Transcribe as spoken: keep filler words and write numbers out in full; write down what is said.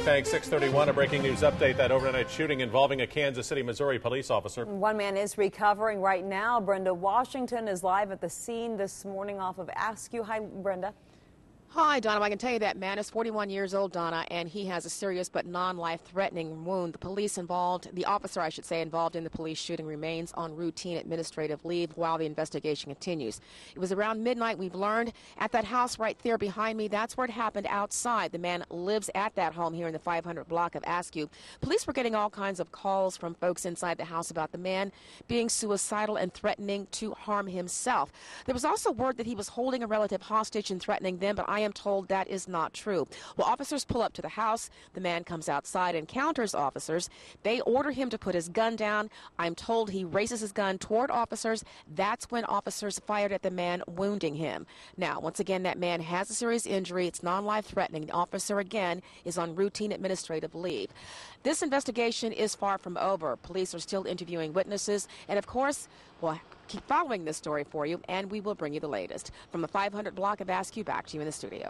thanks. six thirty-one, a breaking news update. That overnight shooting involving a Kansas City, Missouri police officer. One man is recovering right now. Brenda Washington is live at the scene this morning off of Askew. Hi, Brenda. Hi, Donna. I can tell you that man is forty-one years old, Donna, and he has a serious but non-life-threatening wound. The police involved, the officer, I should say, involved in the police shooting remains on routine administrative leave while the investigation continues. It was around midnight, we've learned, at that house right there behind me. That's where it happened, outside. The man lives at that home here in the five hundred block of Askew. Police were getting all kinds of calls from folks inside the house about the man being suicidal and threatening to harm himself. There was also word that he was holding a relative hostage and threatening them, but I am told that is not true. Well, officers pull up to the house. The man comes outside, encounters officers. They order him to put his gun down. I'm told he raises his gun toward officers. That's when officers fired at the man, wounding him. Now, once again, that man has a serious injury. It's non-life threatening. The officer, again, is on routine administrative leave. This investigation is far from over. Police are still interviewing witnesses. And, of course, well, keep following this story for you, and we will bring you the latest. From the five hundred block of Askew, back to you in the studio.